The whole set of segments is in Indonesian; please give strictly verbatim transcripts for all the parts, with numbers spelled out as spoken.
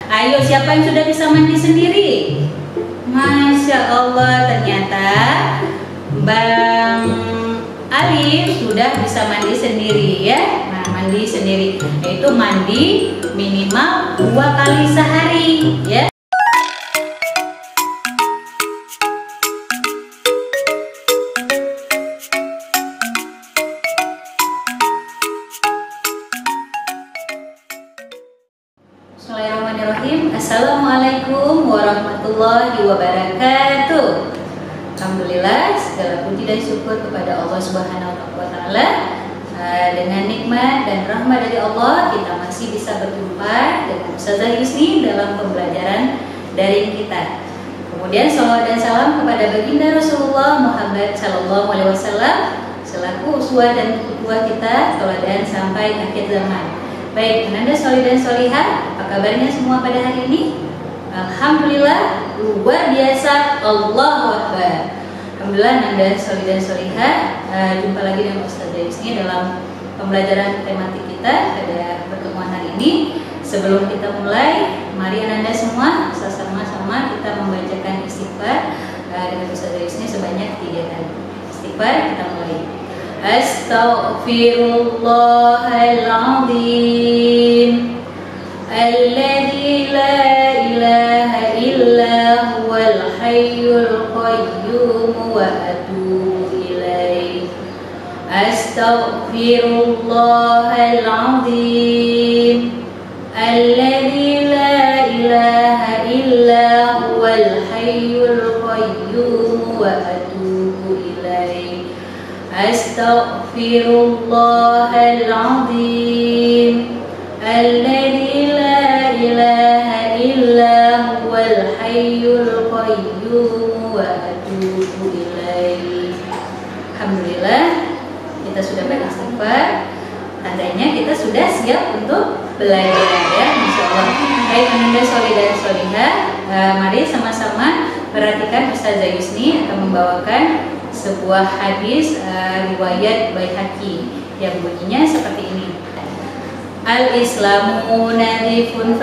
Ayo, siapa yang sudah bisa mandi sendiri? Masya Allah, ternyata Bang Alif sudah bisa mandi sendiri ya. Nah, mandi sendiri, yaitu mandi minimal dua kali sehari ya. Bismillahirrahmanirrahim. Assalamualaikum warahmatullahi wabarakatuh. Alhamdulillah, segala puji dan syukur kepada Allah Subhanahu wa Ta'ala. Dengan nikmat dan rahmat dari Allah, kita masih bisa berjumpa dengan Ustazah Yusni dalam pembelajaran daring kita. Kemudian salawat dan salam kepada baginda Rasulullah Muhammad Sallallahu Alaihi Wasallam selaku uswah dan qudwah kita teladan sampai akhir zaman. Baik, Ananda solih dan solihah, apa kabarnya semua pada hari ini? Alhamdulillah, luar biasa, Allahu Akbar. Alhamdulillah, Ananda solih dan solihah, uh, jumpa lagi dengan Ustazah Yusni dalam pembelajaran tematik kita pada pertemuan hari ini. Sebelum kita mulai, mari Ananda semua sama-sama kita membacakan istighfar uh, dengan Ustazah Yusni sebanyak tiga kali. Istighfar, kita mulai. Astaghfirullahaladzim alladzi la ilaha illa huwal hayyul qayyum wa atubu ilaih. Astaghfirullahaladzim alladzi la ilaha illa huwal hayyul qayyum wa atubu ilaih. Astaghfirullahaladzim alladzi la ilaha illa huwal hayyul qayyum wa atubu ilaih. Alhamdulillah, kita sudah beristighfar, tandanya kita sudah siap untuk belajar ya, Masya Allah. Baik, Ananda solih dan solihah, uh, mari sama-sama perhatikan Ustazah Yusni akan membawakan sebuah hadis uh, riwayat Baihaqi yang bunyinya seperti ini. Al-Islamu nadifun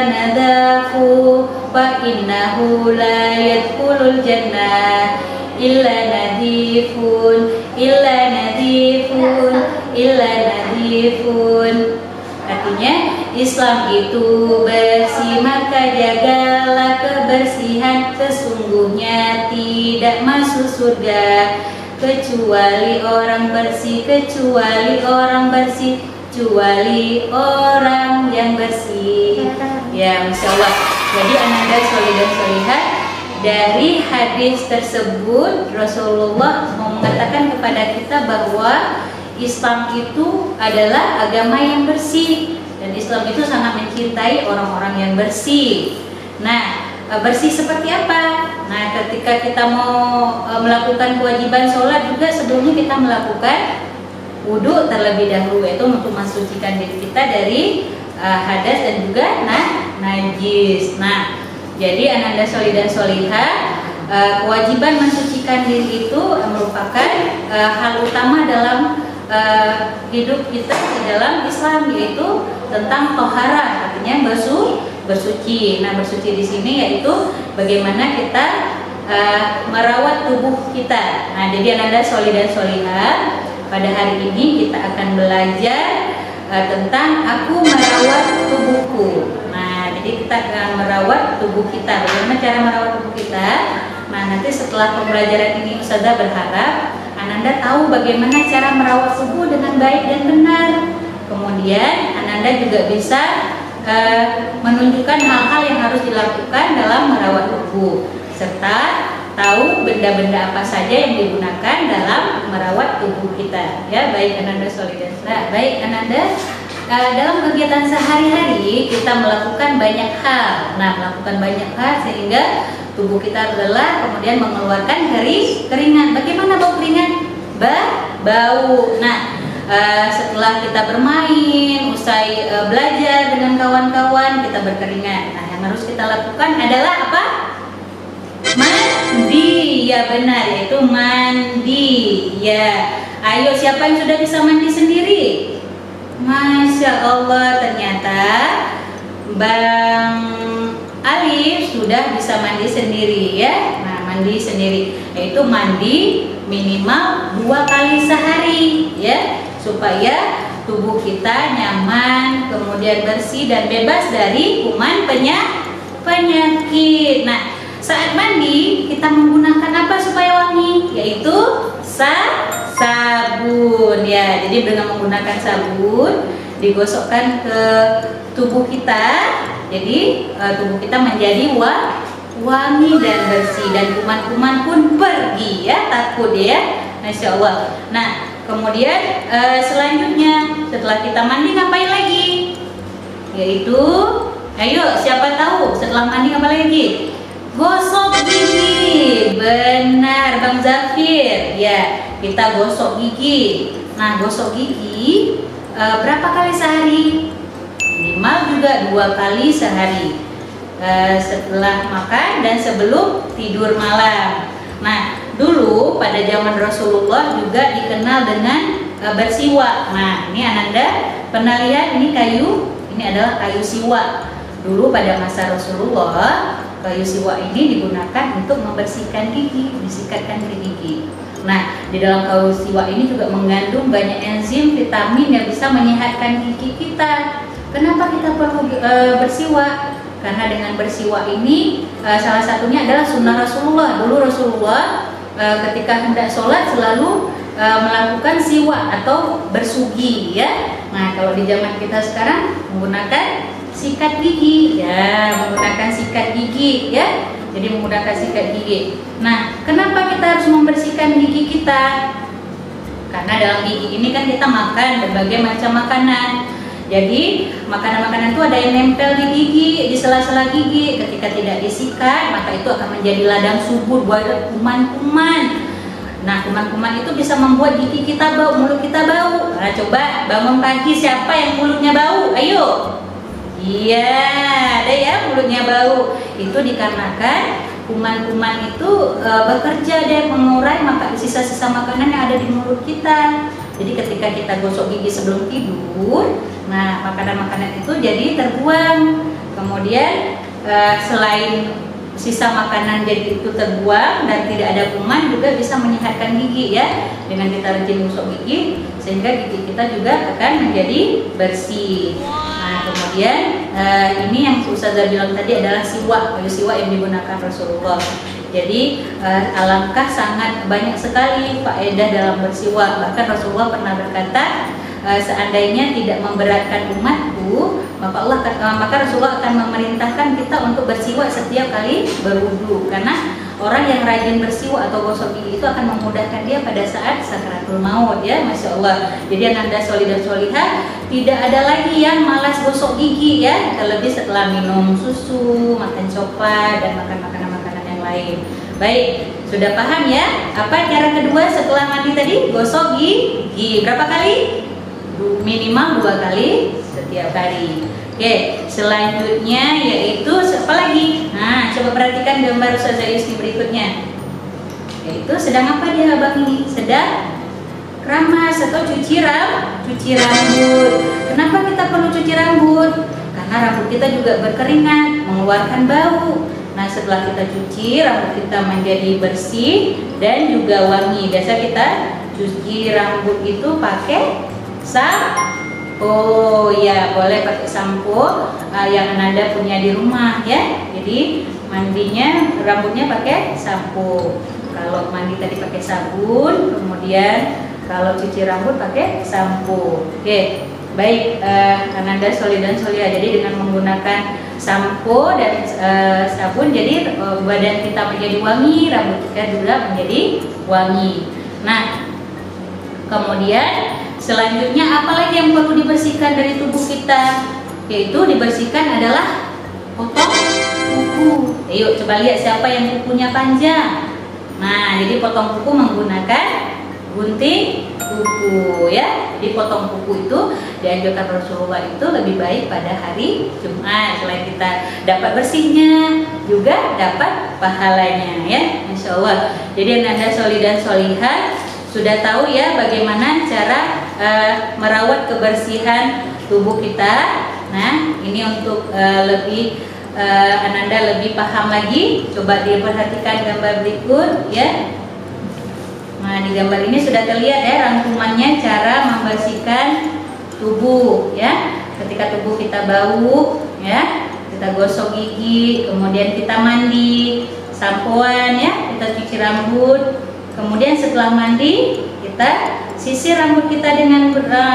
fatanadafu wa innahu la yadkhulul jannah illa nadifun illa nadifun illa nadifun. Artinya, Islam itu bersih, maka jagalah kebersihan. Sesungguhnya tidak masuk surga kecuali orang bersih, kecuali orang bersih, kecuali orang yang bersih. Ya, Masya Allah. Jadi Ananda solih dan solihah, dari hadis tersebut Rasulullah mengatakan kepada kita bahwa Islam itu adalah agama yang bersih, dan Islam itu sangat mencintai orang-orang yang bersih. Nah, bersih seperti apa? Nah, ketika kita mau melakukan kewajiban sholat juga sebelumnya kita melakukan wudhu terlebih dahulu, yaitu untuk mensucikan diri kita dari uh, hadas dan juga nah, najis. Nah, jadi Ananda solih dan solihah, uh, kewajiban mensucikan diri itu merupakan uh, hal utama dalam Uh, hidup kita di dalam Islam, yaitu tentang tohara, artinya bersu, bersuci. Nah, bersuci di sini yaitu bagaimana kita uh, merawat tubuh kita. Nah, jadi Ananda solih dan solihah, pada hari ini kita akan belajar uh, tentang aku merawat tubuhku. Nah, jadi kita akan merawat tubuh kita. Bagaimana cara merawat tubuh kita? Nah, nanti setelah pembelajaran ini Ustazah berharap Ananda tahu bagaimana cara merawat tubuh dengan baik dan benar. Kemudian Ananda juga bisa uh, menunjukkan hal-hal yang harus dilakukan dalam merawat tubuh, serta tahu benda-benda apa saja yang digunakan dalam merawat tubuh kita. Ya, baik Ananda solih dan solihah. Baik Ananda, uh, dalam kegiatan sehari-hari kita melakukan banyak hal. Nah, melakukan banyak hal sehingga tubuh kita lelah, kemudian mengeluarkan kering, keringat. Bagaimana bau keringat? Ba, bau. Nah, uh, setelah kita bermain, usai uh, belajar dengan kawan-kawan, kita berkeringat. Nah, yang harus kita lakukan adalah apa? Mandi. Ya benar, yaitu mandi. Ya. Ayo, siapa yang sudah bisa mandi sendiri? Masya Allah, ternyata Bang bisa mandi sendiri ya. Nah, mandi sendiri yaitu mandi minimal dua kali sehari ya, supaya tubuh kita nyaman, kemudian bersih dan bebas dari kuman penyakit. Nah, saat mandi kita menggunakan apa supaya wangi? Yaitu sa sabun ya. Jadi dengan menggunakan sabun digosokkan ke tubuh kita, jadi uh, tubuh kita menjadi wa wangi dan bersih, dan kuman-kuman pun pergi ya, takut ya, Masya Allah. Nah, kemudian uh, selanjutnya setelah kita mandi ngapain lagi? Yaitu, ayo siapa tahu setelah mandi apa lagi? Gosok gigi. Benar Bang Zafir ya, kita gosok gigi. Nah, gosok gigi uh, berapa kali sehari? Minimal juga dua kali sehari, uh, setelah makan dan sebelum tidur malam. Nah, dulu pada zaman Rasulullah juga dikenal dengan uh, bersiwak. Nah, ini Ananda pernah lihat ini kayu, ini adalah kayu siwak. Dulu pada masa Rasulullah, kayu siwak ini digunakan untuk membersihkan gigi, disikatkan ke gigi. Nah, di dalam kayu siwak ini juga mengandung banyak enzim, vitamin yang bisa menyehatkan gigi kita. Kenapa kita perlu e, bersiwak? Karena dengan bersiwak ini e, salah satunya adalah sunnah Rasulullah. Dulu Rasulullah e, ketika hendak sholat selalu e, melakukan siwak atau bersugi ya. Nah, kalau di zaman kita sekarang menggunakan sikat gigi ya, menggunakan sikat gigi ya. Jadi menggunakan sikat gigi. Nah, kenapa kita harus membersihkan gigi kita? Karena dalam gigi ini kan kita makan berbagai macam makanan. Jadi makanan-makanan itu ada yang nempel di gigi, di sela-sela gigi. Ketika tidak disikat, maka itu akan menjadi ladang subur buat kuman-kuman. Nah, kuman-kuman itu bisa membuat gigi kita bau, mulut kita bau. Nah, coba bangun pagi siapa yang mulutnya bau? Ayo. Iya, ada ya mulutnya bau. Itu dikarenakan kuman-kuman itu e, bekerja dan mengurai maka sisa-sisa makanan yang ada di mulut kita. Jadi ketika kita gosok gigi sebelum tidur, nah makanan-makanan itu jadi terbuang. Kemudian e, selain sisa makanan jadi itu terbuang dan tidak ada kuman, juga bisa menyehatkan gigi ya. Dengan kita rajin gosok gigi, sehingga gigi kita juga akan menjadi bersih. Nah, kemudian uh, ini yang Ustazah bilang tadi adalah siwak, kayu siwak yang digunakan Rasulullah. Jadi uh, alangkah sangat banyak sekali faedah dalam bersiwak. Bahkan Rasulullah pernah berkata, uh, seandainya tidak memberatkan umatku, maka Allah uh, maka Rasulullah akan memerintahkan kita untuk bersiwak setiap kali berwudu. Karena orang yang rajin bersiwak atau gosok gigi itu akan memudahkan dia pada saat sakaratul maut ya, Masya Allah. Jadi Ananda solih dan solihah, tidak ada lagi yang malas gosok gigi ya, terlebih setelah minum susu, makan coklat, dan makan makanan-makanan yang lain. Baik, sudah paham ya apa cara kedua setelah mandi tadi? Gosok gigi berapa kali? Minimal dua kali setiap hari. Oke, selanjutnya yaitu apa lagi? Nah, coba perhatikan gambar Ustazah Yusni berikutnya. Yaitu sedang apa dia abang ini? Sedang keramas atau cuci ram, cuci rambut. Kenapa kita perlu cuci rambut? Karena rambut kita juga berkeringat, mengeluarkan bau. Nah, setelah kita cuci, rambut kita menjadi bersih dan juga wangi. Biasa kita cuci rambut itu pakai sampo. Oh ya, boleh pakai sampo uh, yang Ananda punya di rumah ya. Jadi mandinya rambutnya pakai sampo. Kalau mandi tadi pakai sabun, kemudian kalau cuci rambut pakai sampo. Oke, baik uh, Ananda solih dan solihah. Jadi dengan menggunakan sampo dan uh, sabun, jadi uh, badan kita menjadi wangi, rambut kita juga menjadi wangi. Nah, kemudian selanjutnya apalagi yang perlu dibersihkan dari tubuh kita? Yaitu dibersihkan adalah potong kuku. Ayo coba lihat siapa yang kukunya panjang. Nah, jadi potong kuku menggunakan gunting kuku ya. Jadi potong kuku itu dianjurkan Rasulullah itu lebih baik pada hari Jumat. Selain kita dapat bersihnya, juga dapat pahalanya ya, Insya Allah. Jadi Ananda solih dan solihah sudah tahu ya bagaimana cara uh, merawat kebersihan tubuh kita. Nah, ini untuk uh, lebih uh, Ananda lebih paham lagi, coba diperhatikan gambar berikut ya. Nah, di gambar ini sudah terlihat ya rangkumannya cara membersihkan tubuh ya. Ketika tubuh kita bau ya, kita gosok gigi, kemudian kita mandi, sampoan ya, kita cuci rambut. Kemudian setelah mandi, kita sisir rambut kita dengan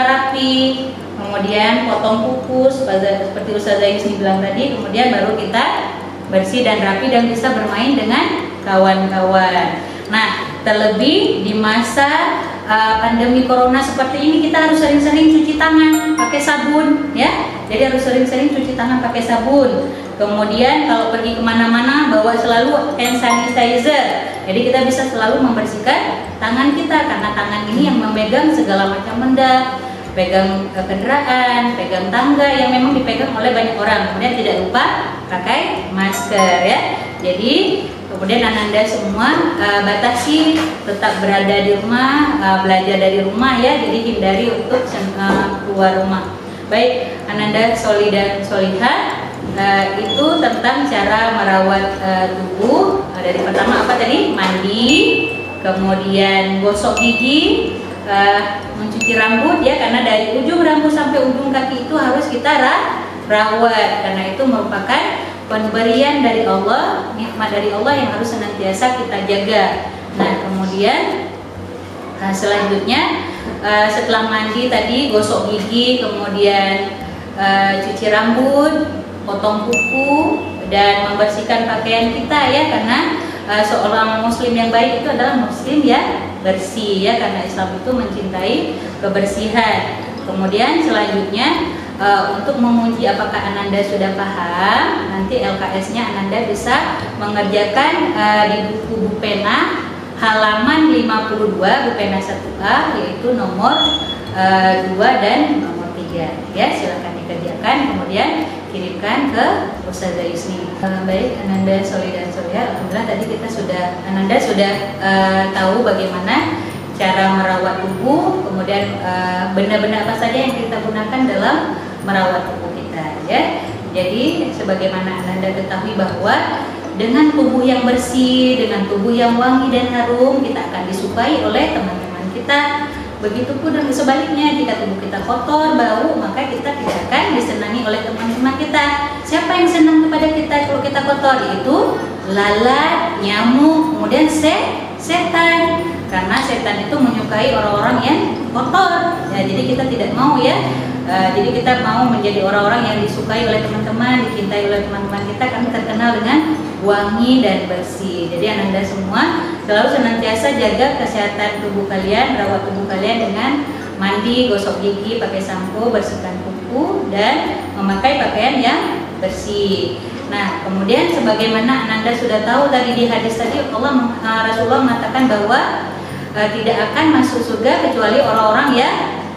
rapi. Kemudian potong kuku seperti Ustazah Yusni bilang tadi. Kemudian baru kita bersih dan rapi dan bisa bermain dengan kawan-kawan. Nah, terlebih di masa uh, pandemi corona seperti ini, kita harus sering-sering cuci tangan pakai sabun ya. Jadi harus sering-sering cuci tangan pakai sabun. Kemudian kalau pergi kemana-mana bawa selalu hand sanitizer. Jadi kita bisa selalu membersihkan tangan kita, karena tangan ini yang memegang segala macam benda, pegang kendaraan, pegang tangga yang memang dipegang oleh banyak orang. Kemudian tidak lupa pakai masker ya. Jadi kemudian Ananda semua uh, batasi tetap berada di rumah, uh, belajar dari rumah ya. Jadi hindari untuk uh, keluar rumah. Baik, Ananda Soli dan Solihah, uh, itu tentang cara merawat uh, tubuh. Uh, dari pertama apa tadi? Mandi, kemudian gosok gigi, uh, mencuci rambut ya, karena dari ujung rambut sampai ujung kaki itu harus kita rawat, karena itu merupakan pemberian dari Allah, nikmat dari Allah yang harus senantiasa kita jaga. Nah, kemudian uh, selanjutnya uh, setelah mandi tadi gosok gigi, kemudian uh, cuci rambut, potong kuku, dan membersihkan pakaian kita ya, karena uh, seorang muslim yang baik itu adalah muslim yang bersih ya, karena Islam itu mencintai kebersihan. Kemudian selanjutnya uh, untuk menguji apakah Ananda sudah paham, nanti L K S-nya Ananda bisa mengerjakan uh, di buku Bupena halaman lima puluh dua, Bupena satu A, yaitu nomor uh, dua dan nomor tiga ya. Silakan dikerjakan, kemudian kirimkan ke Ustazah Yusni. Uh, baik, Ananda Soli dan Solihah, alhamdulillah tadi kita sudah Ananda sudah uh, tahu bagaimana cara merawat tubuh, kemudian benda-benda uh, apa saja yang kita gunakan dalam merawat tubuh kita ya. Jadi sebagaimana Ananda ketahui bahwa dengan tubuh yang bersih, dengan tubuh yang wangi dan harum, kita akan disukai oleh teman-teman kita. Begitupun dan sebaliknya, jika tubuh kita kotor, bau, maka kita tidak akan disenangi oleh teman-teman kita. Siapa yang senang kepada kita kalau kita kotor? Yaitu lalat, nyamuk, kemudian se setan. Karena setan itu menyukai orang-orang yang kotor ya, jadi kita tidak mau ya. Uh, jadi kita mau menjadi orang-orang yang disukai oleh teman-teman, dicintai oleh teman-teman kita, kami terkenal dengan wangi dan bersih. Jadi Ananda semua selalu senantiasa jaga kesehatan tubuh kalian, rawat tubuh kalian dengan mandi, gosok gigi, pakai sampo, bersihkan kuku, dan memakai pakaian yang bersih. Nah, kemudian sebagaimana Ananda sudah tahu tadi di hadis tadi, Allah uh, Rasulullah mengatakan bahwa uh, tidak akan masuk surga kecuali orang-orang yang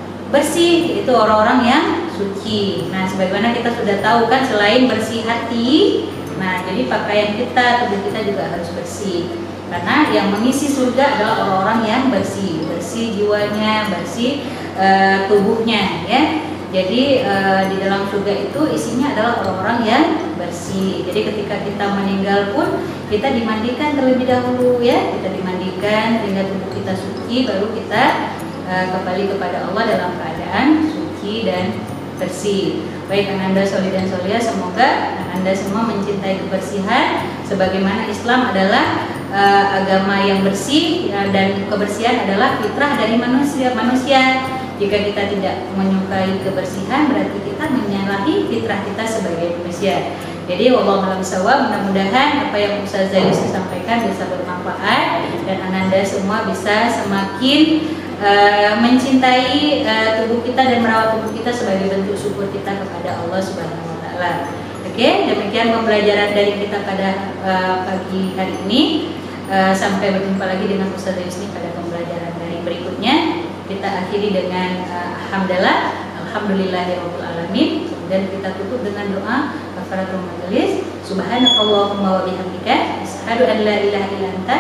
bersih, itu orang-orang yang suci. Nah, sebagaimana kita sudah tahu kan, selain bersih hati, nah jadi pakaian kita, tubuh kita juga harus bersih. Karena yang mengisi surga adalah orang-orang yang bersih, bersih jiwanya, bersih uh, tubuhnya ya. Jadi uh, di dalam surga itu isinya adalah orang-orang yang bersih. Jadi ketika kita meninggal pun kita dimandikan terlebih dahulu ya, kita dimandikan sehingga tubuh kita suci, baru kita uh, kembali kepada Allah dalam keadaan suci dan bersih. Baik Ananda Soli dan Solihah, semoga Anda semua mencintai kebersihan sebagaimana Islam adalah uh, agama yang bersih ya, dan kebersihan adalah fitrah dari manusia manusia. Jika kita tidak menyukai kebersihan, berarti kita menyalahi fitrah kita sebagai manusia. Jadi wallahu a'lam bishawab, mudah-mudahan apa yang Ustazah Yusni sampaikan bisa bermanfaat dan Ananda semua bisa semakin uh, mencintai uh, tubuh kita dan merawat tubuh kita sebagai bentuk syukur kita kepada Allah Subhanahu wa taala. Oke, demikian pembelajaran dari kita pada uh, pagi hari ini. Uh, sampai berjumpa lagi dengan Ustazah Yusni pada pembelajaran dari berikutnya. Kita akhiri dengan uh, alhamdulillah, alhamdulillahirabbil alamin, dan kita tutup dengan doa kafaratul majelis. Subhanakallahumma wa bihamdika asyhadu an la ilaha illa anta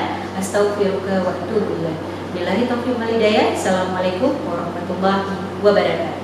astaghfiruka wa atubu ilaik. Billahi taufiq wal hidayah. Assalamualaikum warahmatullahi wabarakatuh.